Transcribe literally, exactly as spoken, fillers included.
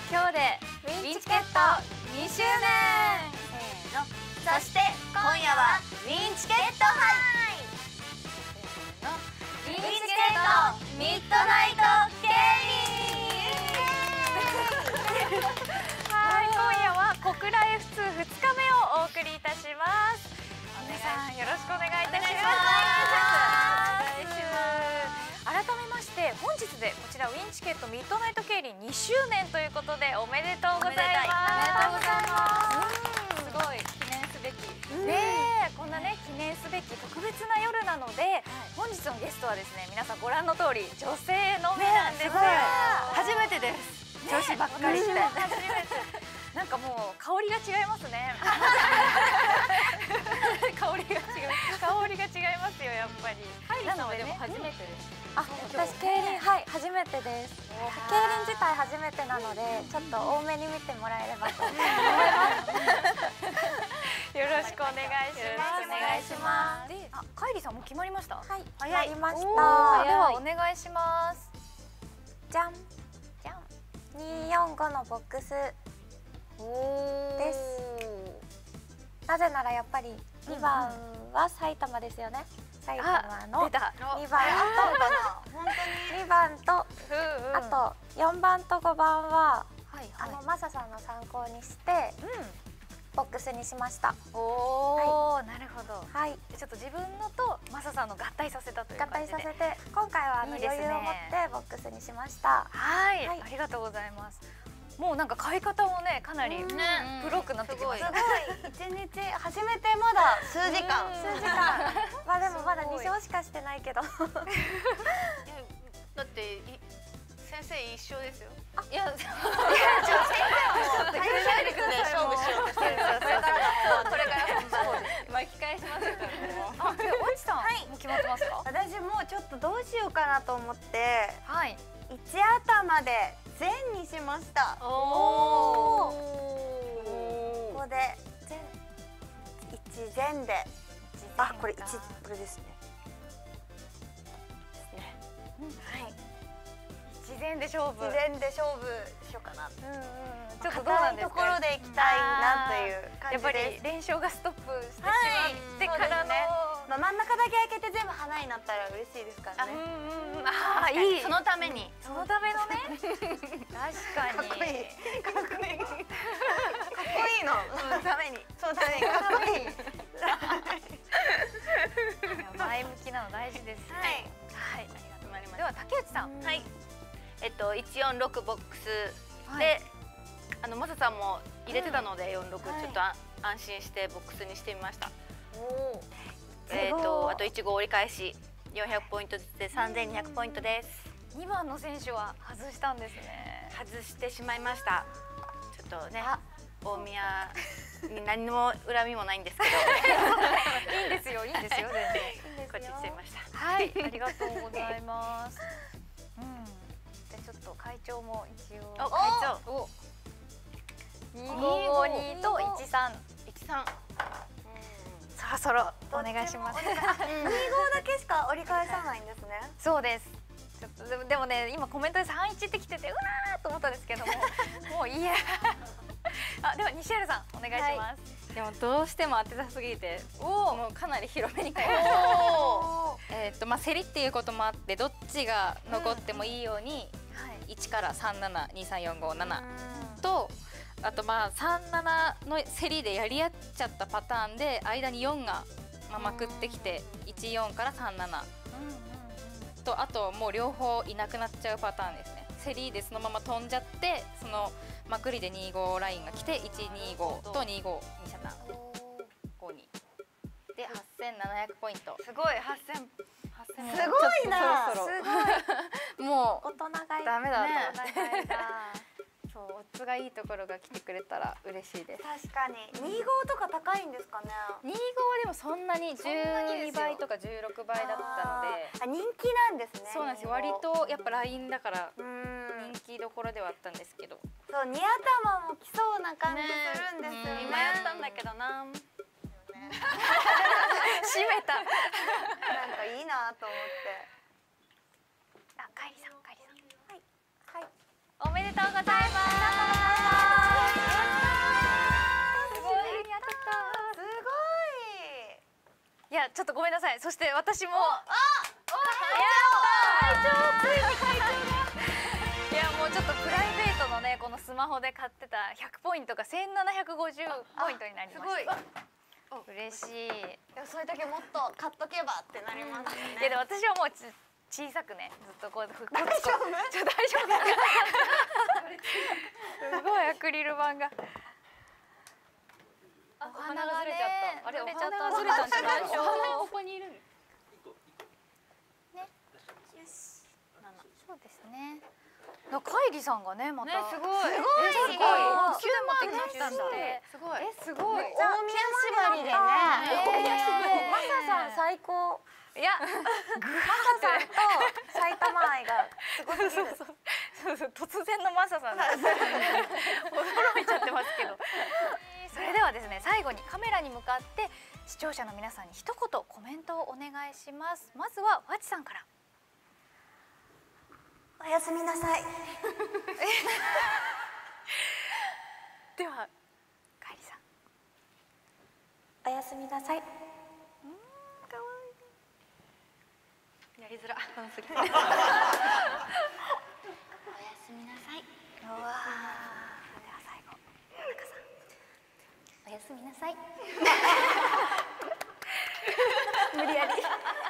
今日でウィンチケットにしゅうねん。せーの。 そして今夜はウィンチケット杯。 ウィンチケットミッドナイト競輪。はい、今夜は小倉 エフツー ふつかめをお送りいたします。皆さんよろしくお願いいたします。改めまして本日でこちらウィンチケットミッドナイト競輪にしゅうねんということでおめでとうございます。おめでとうございます。すごい記念すべきねえ、こんなね記念すべき特別な夜なので、本日のゲストはですね、皆さんご覧の通り女性のみなんですよ。 初めてです。女子ばっかりして。 初めて。なんかもう香りが違いますね。香りが違う。香りが違いますよ、やっぱり。 なのでも初めてです。 あ、私競輪はい初めてです。競輪自体初めてなので、ちょっと多めに見てもらえればと思います。 よろしくお願いします。 お願いします。 で、あ、カイリさんも決まりました。 はい、 早い。 やりました。 ではお願いします。 じゃん。 じゃん。 によんごのボックスです。なぜならやっぱりにばんは埼玉ですよね。埼玉のにばんとにばんとあとよんばんとごばんはあのマサさんの参考にしてボックスにしました。 おお、なるほど。 はい。 ちょっと自分のとマサさんの合体させたという合感じで。 体させて今回はあの余裕を持ってボックスにしました。 はい、ありがとうございます。もうなんか買い方もね、かなりプロくなってきました。 すごい。一日始めてまだ数時間。 数時間。まあでもまだに勝しかしてないけど。だって先生一緒ですよ。 いや、先生はもう会社で勝負しようとしてる。これからこれから本番巻き返しますから。あ、ではおちさん、もう決まってますか？ 私もちょっとどうしようかなと思って、 はい。 いち頭で全にしました。 おお。 ここでいち全で、あ、これいちこれですね。 はい。一全で勝負。 一全で勝負しようかな。 うんうん。ちょっとどうなんですか？ 硬いところでいきたいなという感じです。 やっぱり連勝がストップしてしまってからの。 まあ真ん中だけ開けて全部花になったら嬉しいですからね。 うんうん。ああ、いい。 そのために。 そのためのね。確かに。 かっこいい。かっこいい。かっこいいの。 そのために。 そのためにかっこいい。 前向きなの大事です。 はい。 はい。ありがとうございます。では竹内さん。 はい。えっといちよんろくボックスで、あのマサさんも入れてたのでよんろくちょっと安心してボックスにしてみました。おお。えっとあといち号折り返しよんひゃくポイントずつでさんぜんにひゃくポイントです。 にばんの選手は外したんですね。 外してしまいました。ちょっとね、大宮に何も恨みもないんですけど。 いいんですよ、いいんですよ、全然。 こっちにしてみました。 はい、ありがとうございます。うん。でちょっと会長も一応。 お、会長。 お。にごごにといちさん。 いちさん。 そろそろお願いします。 に号だけしか折り返さないんですね。 そうです。ちょっとでもでもね、今コメントでさんいちってきててうわーと思ったんですけども、もういいや。あ、では西原さんお願いします。 でもどうしても当てたすぎて、もうかなり広めに変えました。えっとまあ競りっていうこともあってどっちが残ってもいいようにいちからさんななにさんよんごななと、あとまあさんななの競りでやり合っちゃったパターンで間によんがまあまくってきていちよんからさんななと、あともう両方いなくなっちゃうパターンですね。競りでそのまま飛んじゃってそのまくりでに号ラインが来ていちにごとにごに車単ごにではっせんななひゃくポイント。 すごいはっせん。 すごいな。 そろそろすごい。 もう大人買い。 ダメだと思って。 ね、 そう、オッズがいいところが来てくれたら嬉しいです。 確かにに号とか高いんですかね。 に号はでもそんなにじゅうにばいとかじゅうろくばいだったので、 あ、人気なんですね。 そうなんですよ。割とやっぱラインだから人気どころではあったんですけど、 そう、に頭も来そうな感じするんですよね。 今やったんだけどな。 閉めた。 なんかいいなと思って。 あ、カイリさん、カイリさん。 はい。はい。 おめでとうございます。 やちょっとごめんなさい。そして私もあやった会長ついに会長がいやもうちょっとプライベートのねこのスマホで買ってたひゃくポイントがせんななひゃくごじゅうポイントになりました。嬉しい。 そういう時もっと買っとけばってなりますよね。 いやでも私はもうち小さくねずっとこうコツコツちょ大丈夫すごいアクリル板がお花がずれちゃった。あれお花がずれたんじゃない？お花がここにいるね。よし。そうですね。カイリさんがねまたすごいすごいすごい急に持ってきたんだって。 すごいえすごい。 大宮縛りでね。 マサさん最高。 いやマサさんと埼玉愛がすごすぎる。 そうそう突然のマサさん驚いちゃってますけど。それではですね最後にカメラに向かって視聴者の皆さんに一言コメントをお願いします。まずはわちさんから。 おやすみなさい。 ではカイリさん。 おやすみなさい。 やりづら。 おやすみなさい。 うわでは最後田中さん。おやすみなさい。無理やり。